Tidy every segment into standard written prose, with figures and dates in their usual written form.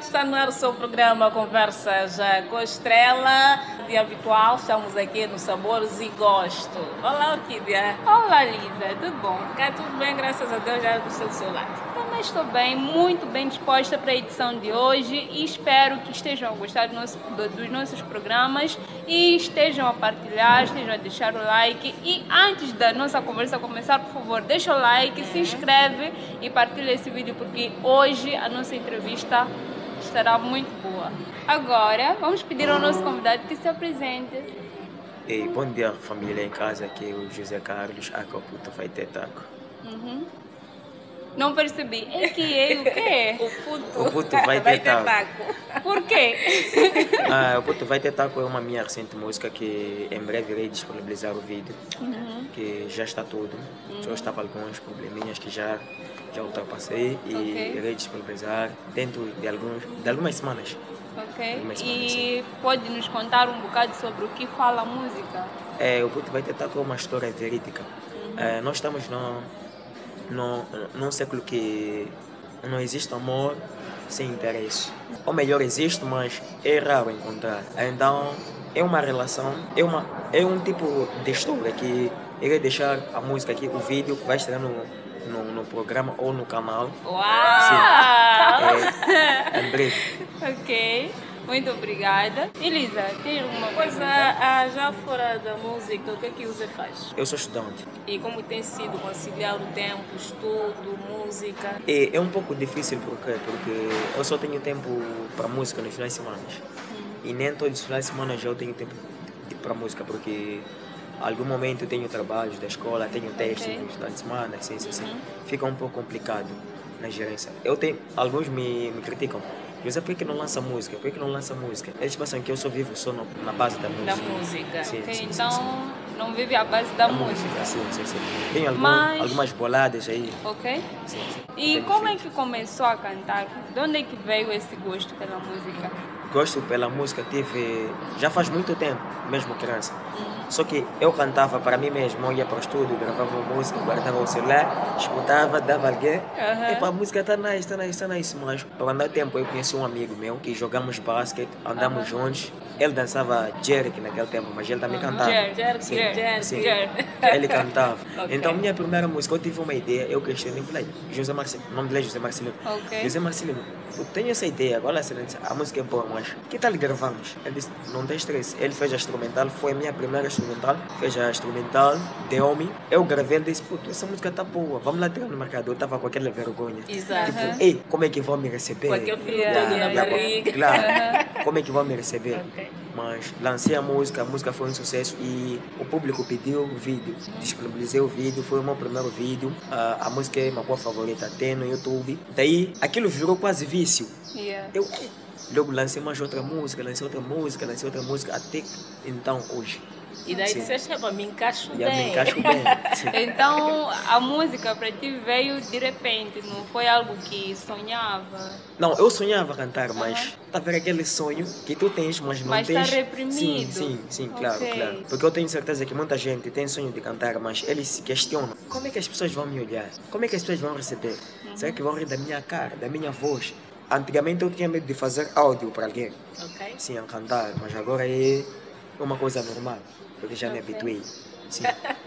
está no ar o seu programa Conversas com a Estrela. De habitual, estamos aqui no Sabores e Gosto. Olá, Orquídea. Olá, Lisa, tudo bom? Cá tudo bem, graças a Deus, já do seu lado. Também estou bem, muito bem disposta para a edição de hoje e espero que estejam a gostar dos nossos programas e estejam a partilhar, estejam a deixar o like. E antes da nossa conversa começar, por favor, deixa o like, se inscreve e partilha esse vídeo porque hoje a nossa entrevista estará muito boa. Agora, vamos pedir ao nosso convidado que se apresente. Ei, bom dia família em casa, aqui é o José Carlos, aqui o puto vai ter taco. Não percebi. É que é o quê? O puto vai ter taco. Por quê? O puto vai ter taco é uma minha recente música que em breve irei disponibilizar o vídeo, que já está tudo. Só estava alguns probleminhas que já ultrapassei e irei disponibilizar dentro de algumas semanas. Ok. E pode nos contar um bocado sobre o que fala a música? O puto vai ter taco é uma história verídica. Nós estamos num século que não existe amor sem interesse. Ou melhor, existe, mas é raro encontrar. Então, é uma relação, é um tipo de história que irei deixar a música aqui, o vídeo vai estar no programa ou no canal. Uau! Sim. Em breve. Ok. Muito obrigada. Elisa, tem alguma Coisa coisa? já fora da música, o que é que você faz? Eu sou estudante. E como tem sido conciliar o tempo, estudo, música? É um pouco difícil porque eu só tenho tempo para música nos finais de semana. E nem todos os finais de semana já eu tenho tempo para música, porque algum momento eu tenho trabalhos da escola, tenho testes nos finais de semana, assim. Fica um pouco complicado na gerência. Alguns me criticam. José, por que não lança música? Por que não lança música? Eles pensam que eu só vivo na base da música. Da música. Sim, Ok, sim, então sim. não vive à base da música. Sim. Tem Mas- algumas boladas aí. Ok? Sim. E Tenho como é feito. que começou a cantar? De onde é que veio esse gosto pela música? Gosto pela música já faz muito tempo, mesmo criança. Só que eu cantava para mim mesmo, eu ia para o estúdio, gravava uma música, guardava o celular, escutava, dava alguém. Epa, a música tá nice. Mas por tempo eu conheci um amigo meu que jogamos basquete, andamos juntos. Ele dançava jerk naquele tempo, mas ele também cantava. Sim. Ele cantava. Ok. Então, minha primeira música, eu tive uma ideia, eu questionei, falei, José Marcelino, o nome dele é José Marcelino. Ok. José Marcelino, eu tenho essa ideia, agora a música é boa, mas que tal gravamos? Ele disse, não tem estresse. Ele fez a instrumental, foi a minha primeira instrumental, fez a instrumental, de homem. Eu gravei, ele disse, puto, essa música tá boa, vamos lá tirar no mercado. Eu tava com aquela vergonha. Exato. Tipo, ei, como é que vão me receber? Com aquele filho Yeah, todo na yeah, barriga. Claro, como é que vão me receber? Ok. Mas lancei a música foi um sucesso e o público pediu o vídeo. Disponibilizei o vídeo, foi o meu primeiro vídeo. A música é uma boa favorita, tem no YouTube. Daí aquilo virou quase vício. Yeah. Eu logo lancei mais outra música, lancei outra música, até então hoje. E daí Sim. disseste, me encaixo Já me bem. encaixo bem. Sim. Então a música para ti veio de repente, não foi algo que sonhava? Não, eu sonhava cantar, mas tá vendo aquele sonho que tu tens, mas não Mas tens. tá reprimido. Sim, claro, Ok. claro. Porque eu tenho certeza que muita gente tem sonho de cantar, mas eles se questionam. Como é que as pessoas vão me olhar? Como é que as pessoas vão receber? Será que vão rir da minha cara, da minha voz? Antigamente eu tinha medo de fazer áudio para alguém, Ok? sim, a cantar, mas agora é uma coisa normal, porque já me habituei. Sim.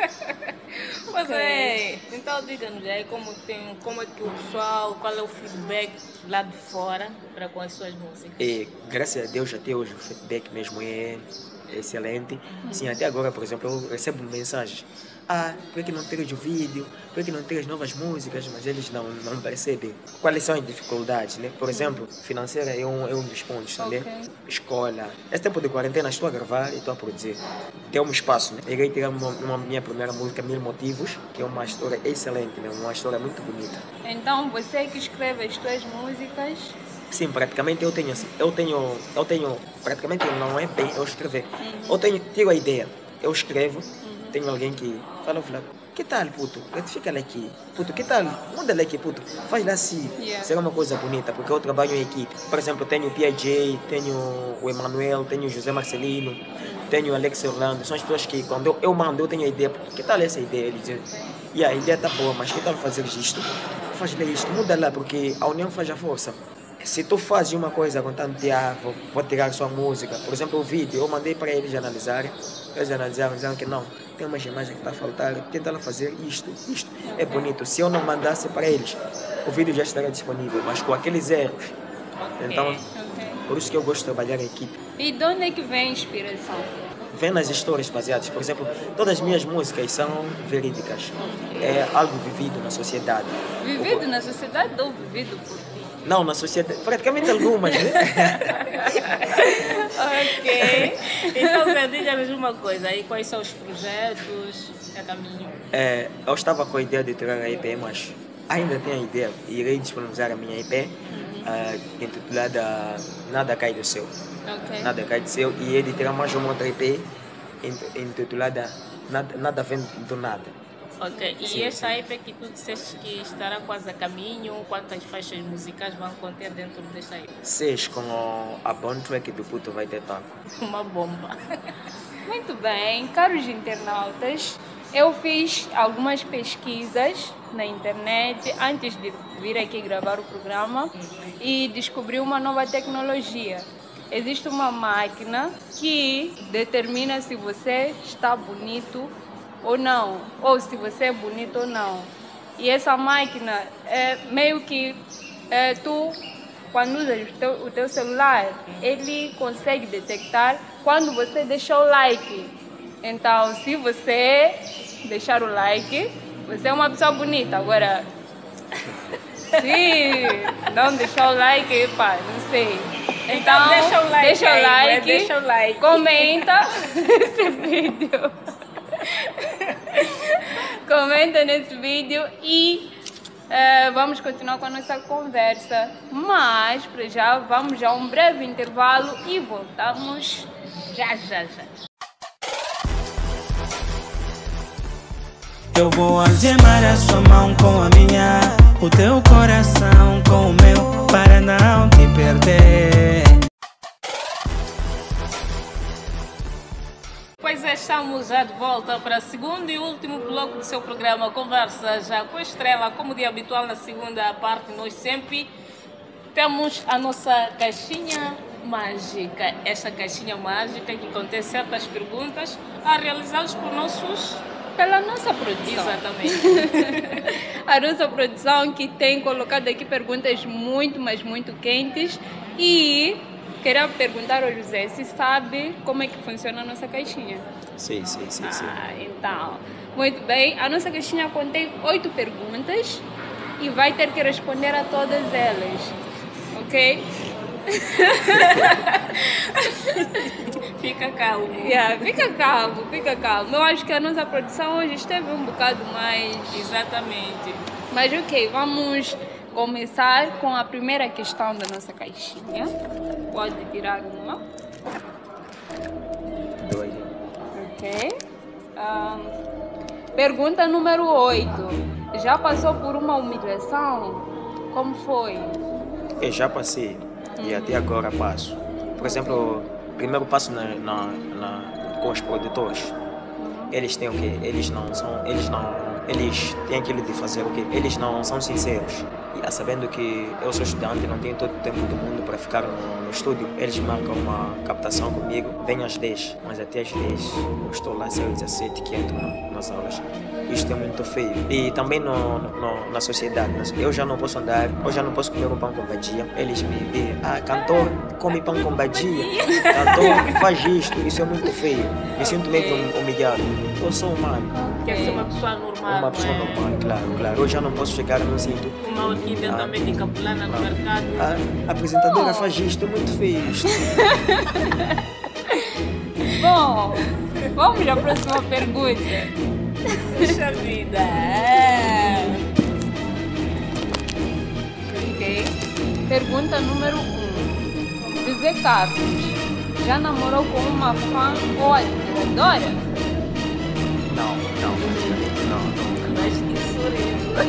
Pois é. Então diga-nos aí como é que o pessoal, qual é o feedback lá de fora para com as suas músicas? E graças a Deus até hoje o feedback mesmo é excelente. Sim, até agora, por exemplo, eu recebo mensagens. Por que não tens o vídeo? Por que não tens novas músicas? Mas eles não percebem quais são as dificuldades, né? Por exemplo, financeira é um dos pontos, né? Escola. Esse tempo de quarentena estou a gravar e estou a produzir. Deu-me espaço, né? Irei tirar uma minha primeira música, Mil Motivos, que é uma história excelente, né? Uma história muito bonita. Então você que escreve as tuas músicas? Sim, praticamente eu tenho, praticamente não é bem eu escrever. Tiro a ideia, eu escrevo, tenho alguém que fala, que tal, puto? Fica aqui, puto, que tal? Muda aqui, puto, faz lá assim, Yeah. será uma coisa bonita, porque eu trabalho em equipe. Por exemplo, tenho o PJ, tenho o Emanuel, tenho o José Marcelino, tenho o Alex Orlando, são as pessoas que quando eu mando, eu tenho a ideia, puto, que tal essa ideia? Eles dizem, a ideia tá boa, mas que tal fazer isto? Faz isto, muda lá, porque a união faz a força. se tu fazes uma coisa contando vou tirar sua música, por exemplo, o vídeo, eu mandei para eles analisarem, eles analisaram, disseram que não, tem umas imagens que está a faltar, tentaram fazer isto é bonito. Se eu não mandasse para eles, o vídeo já estaria disponível, mas com aqueles erros. Então, por isso que eu gosto de trabalhar em equipe. E de onde é que vem a inspiração? Vem nas histórias baseadas, por exemplo, todas as minhas músicas são verídicas, é algo vivido na sociedade. Vivido na sociedade ou vivido por ti? Não, na sociedade, praticamente algumas, né? Ok. Então, Zé, diga-nos uma coisa aí, quais são os projetos a caminho? Eu estava com a ideia de tirar a EP, mas ainda tenho a ideia. Irei disponibilizar a minha EP, intitulada Nada Cai do Céu. Ok. Nada Cai do Céu. E ele terá mais uma outra EP, intitulada Nada Vem do Nada. Ok, e Sim, esta sim. EP que tu disseste que estará quase a caminho, quantas faixas musicais vão conter dentro desta EP? 6 com a bone track do Puto Vai Ter Taco. Uma bomba. Muito bem, caros internautas, eu fiz algumas pesquisas na internet antes de vir aqui gravar o programa e descobri uma nova tecnologia. Existe uma máquina que determina se você está bonito ou não, ou se você é bonito ou não. E essa máquina é meio que tu, quando usas o teu celular, ele consegue detectar quando você deixou o like. Então, se você deixar o like, você é uma pessoa bonita. Agora, se não deixar o like, pá, não sei. Então, deixa o like aí, deixa o like. Comenta esse vídeo. Comenta nesse vídeo e vamos continuar com a nossa conversa. Mas, para já, vamos a um breve intervalo e voltamos já. Eu vou algemar a sua mão com a minha, o teu coração com o meu, para não te perder. Pois é, estamos já de volta para o segundo e último bloco do seu programa Conversa Já com a Estrela. Como de habitual, na segunda parte, nós sempre temos a nossa caixinha mágica. Essa caixinha mágica que contém certas perguntas a realizadas por pela nossa produção. Exatamente. A nossa produção que tem colocado aqui perguntas muito, mas muito quentes. E queria perguntar ao José se sabe como é que funciona a nossa caixinha. Sim. Então, muito bem. A nossa caixinha contém 8 perguntas e vai ter que responder a todas elas. Ok? Fica calmo. Fica calmo. Eu acho que a nossa produção hoje esteve um bocado mais... Exatamente. Mas ok, vamos começar com a primeira questão da nossa caixinha. Pode tirar uma. 2. Ok. Pergunta número 8. Já passou por uma humilhação? Como foi? Eu já passei e até agora passo. Por exemplo, primeiro passo com os produtores. Eles têm o quê? Eles têm aquilo de fazer o quê? Eles não são sinceros. E sabendo que eu sou estudante, não tenho todo o tempo do mundo para ficar no estúdio, eles marcam uma captação comigo, venho às 10, mas até às 10 eu estou lá às 17 que entro nas aulas. Isto é muito feio. E também na sociedade, eu já não posso andar, eu já não posso comer um pão com badia. Eles me dizem, cantor come pão com badia, cantor faz isto, isso é muito feio. Me sinto meio humilhado. Eu sou humano. Quer ser uma pessoa normal. Uma pessoa normal, claro. Eu já não posso chegar num sítio. Uma orquídea também de capulana no mercado. A apresentadora faz isto, é muito feio isto. Bom, vamos à próxima pergunta. Puxa vida. Ok. Pergunta número 1. José Carlos já namorou com uma fã ou admiradora? Não. Mas que surpresa.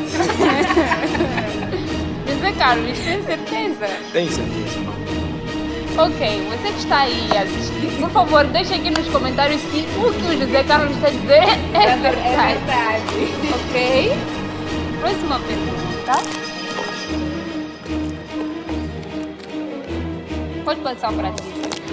José Carlos, tem certeza? Tem certeza, não. Ok, você que está aí a assistir, por favor, deixe aqui nos comentários se o que o José Carlos está a dizer é verdade. Ok? Próxima pergunta. Pode passar para ti.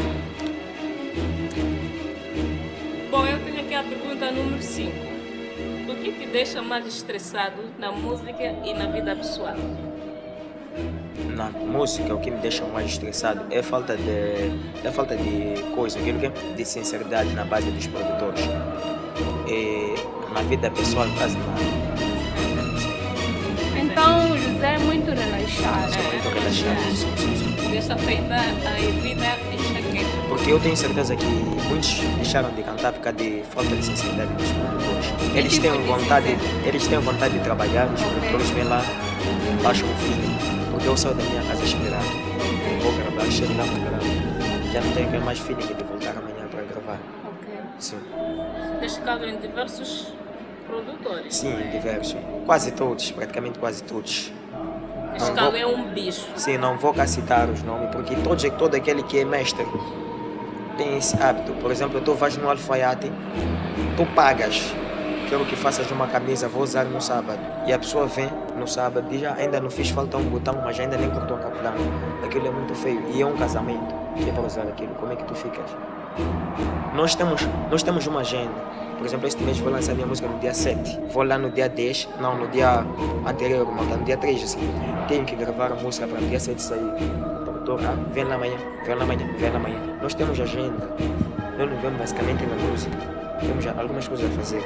Bom, eu tenho aqui a pergunta número 5. O que te deixa mais estressado na música e na vida pessoal? Na música, o que me deixa mais estressado é a falta de coisa, aquilo que é de sinceridade na base dos produtores. E na vida pessoal, quase nada. Então, o José é muito relaxado. Sou muito relaxado. Deixa feita a vida enxaqueca. Porque eu tenho certeza que muitos deixaram de cantar por causa de falta de sinceridade dos produtores. Eles tipo têm vontade de trabalhar, os produtores vêm lá, baixam o feeling. Porque eu saio da minha casa a esperar. Vou gravar, chego lá para gravar. Já não tenho aquele mais feeling de voltar amanhã para gravar. Ok. Sim. Deixa ficado em diversos produtores. Sim, diversos. Quase todos, praticamente quase todos. Este cara é um bicho. Sim, não vou cá citar os nomes, porque todo aquele que é mestre tem esse hábito. Por exemplo, tu vais no alfaiate, tu pagas, quero que faças uma camisa, vou usar no sábado. E a pessoa vem no sábado e diz, ainda não fiz falta um botão, mas ainda nem cortou a capulana. Aquilo é muito feio. E é um casamento, que é para usar aquilo. Como é que tu ficas? Nós temos uma agenda. Por exemplo, este mês vou lançar minha música no dia 7. Vou lá no dia 10, não, no dia anterior, mas no dia 3, assim. Tenho que gravar a música para no dia 7 sair. O produtor, vem lá amanhã, vem lá amanhã, vem lá amanhã. Nós temos agenda. Nós não vemos basicamente na música. Temos algumas coisas a fazer.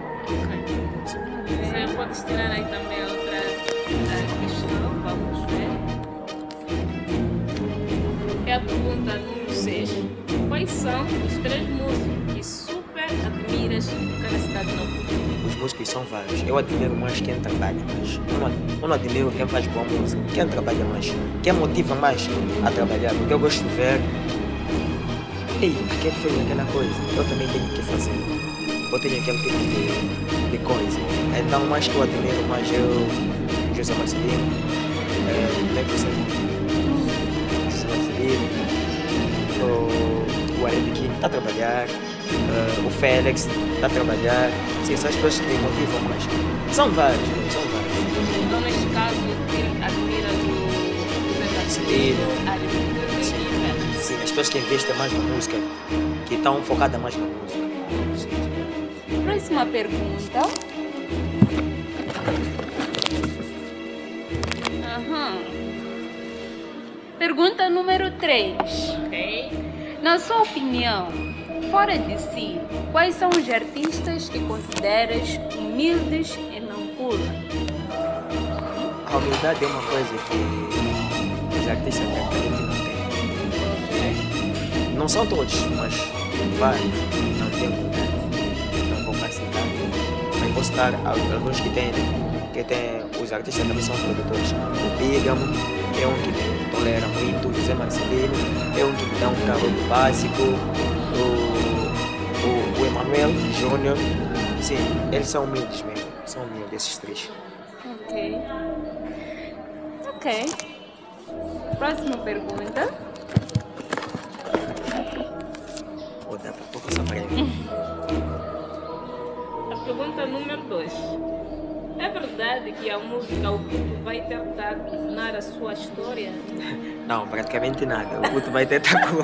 Você pode tirar aí também outra questão, vamos ver. É a pergunta número 6. Quais são os 3 músicos que super admiras cá na cidade de Nampula? Os músicos são vários. Eu admiro mais quem trabalha mais. Eu não admiro quem faz boa música. Quem trabalha mais. Quem motiva mais a trabalhar. Porque eu gosto de ver. Ei, aquele fez aquela coisa. Eu também tenho que fazer. Eu tenho aquele tipo de coisa. Então, mais que eu admiro, mais eu, José Marcelino, José Marcelino, o Arebiquim está a trabalhar, o Félix está a trabalhar. Sim, são as pessoas que me motivam mais. São vários, são vários. Então, neste caso, admira o José Marcelino, Arebiquim e Félix. Sim, as pessoas que investem mais na música, que estão focadas mais na música. Próxima pergunta. Pergunta número 3. Ok? Na sua opinião, fora de si, quais são os artistas que consideras humildes em Nampula? A humildade é uma coisa que os artistas praticamente não têm. Não são todos, mas vários não têm humildade. Não vou mais citar. Mas vou citar alguns que têm, os artistas também são produtores. O Bígamo é um que tolera muito, o José Marcelino é um que me dá um carro básico, o Emanuel Júnior. Sim, eles são humildes mesmo, são humildes esses 3. Ok. Próxima pergunta. Vou dar para pouco essa frente. A pergunta número 2. É verdade que a música O Puto vai tentar tornar a sua história? Não, praticamente nada. O Puto vai tentar com.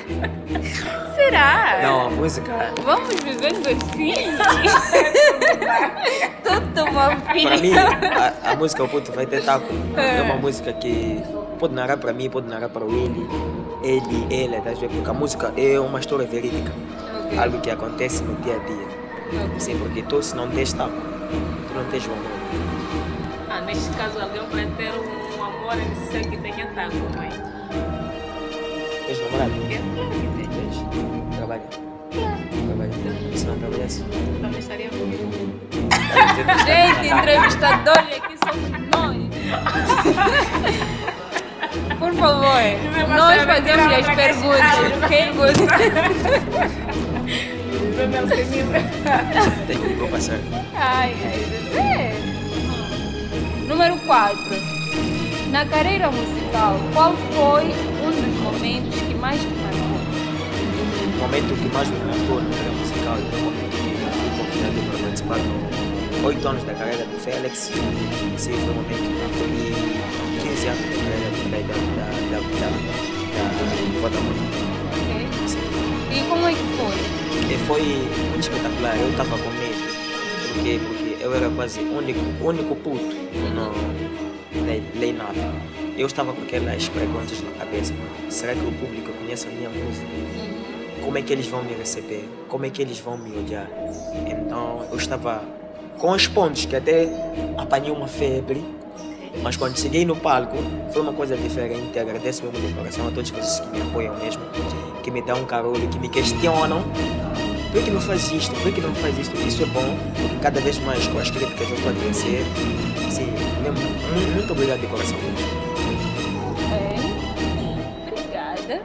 Será? Não, a música. Vamos vivendo assim? Tudo uma Para filha. mim, a música O Puto vai tentar com. É uma música que pode narrar para mim, pode narrar para o ele, tá vendo? Porque a música é uma história verídica. Ok. Algo que acontece no dia a dia. Sim, porque tu, se não tens taco, tu não tens o amor. Neste caso, alguém vai ter um amor em ser que tenha taco, mãe. Tens namorado? Claro que tem. Tens? Trabalha? Trabalha. Se não trabalhasse? Também estaria comigo. Gente, entrevistadores aqui somos nós. Por favor, nós fazemos as perguntas. Quem gosta? Tem que vou passar. Ai, Zé. Número 4. Na carreira musical, qual foi um dos momentos que mais te marcou? O momento que mais me marcou na carreira musical é o momento que eu fui convidado para participar no 8 anos da carreira do Félix. Sim, foi um momento que me marcou. E 15 anos da carreira Vou dar muito. Ok. E como é que foi? E foi muito espetacular. Eu estava com medo. Porque eu era quase o único puto no line-up. Eu estava com aquelas perguntas na cabeça. Será que o público conhece a minha música? Como é que eles vão me receber? Como é que eles vão me olhar? Então eu estava com os pontos que até apanhei uma febre. Mas quando cheguei no palco, foi uma coisa diferente. Agradeço mesmo de coração a todos vocês que me apoiam mesmo, que me dão um carolho, que me questionam. Por que não faz isto? Por que não faz isto? Isso é bom, porque cada vez mais com as críticas eu estou a crescer. Sim, muito obrigado de coração mesmo. Obrigada.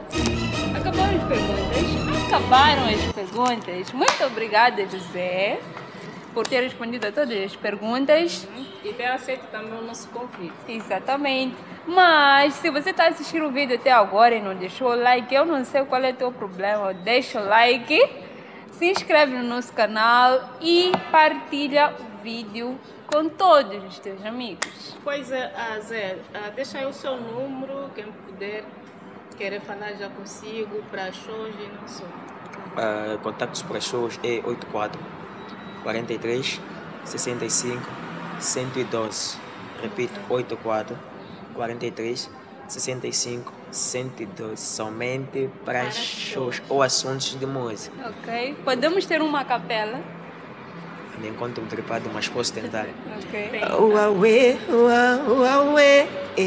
Acabaram as perguntas. Muito obrigada, José, por ter respondido a todas as perguntas. E ter aceito também o nosso convite. Exatamente. Mas se você está assistindo o vídeo até agora e não deixou o like, eu não sei qual é o teu problema. Deixa o like, se inscreve no nosso canal e partilha o vídeo com todos os teus amigos. Pois é, Zé, deixa aí o seu número, quem puder querer falar já consigo para shows e não só. Contactos para shows é 84 43 65 112. Repito, 84 43 65 112. Somente para shows ou assuntos de música. Ok. Podemos ter uma capela? Me encontro tripado, mas posso tentar. Ok. Uauê, uauê,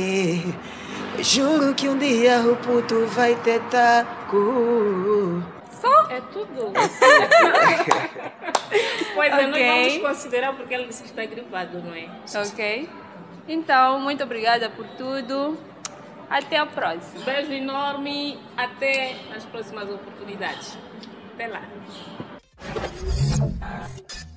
juro que um dia o puto vai ter taco. Só? É tudo. Pois é, nós vamos considerar porque ele disse que está gripado, não é? Ok. Então, muito obrigada por tudo. Até a próxima. Beijo enorme. Até as próximas oportunidades. Até lá.